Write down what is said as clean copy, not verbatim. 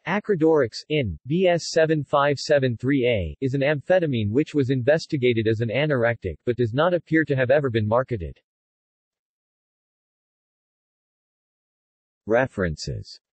Acridorex, in BS 7573A, is an amphetamine which was investigated as an anorectic but does not appear to have ever been marketed. References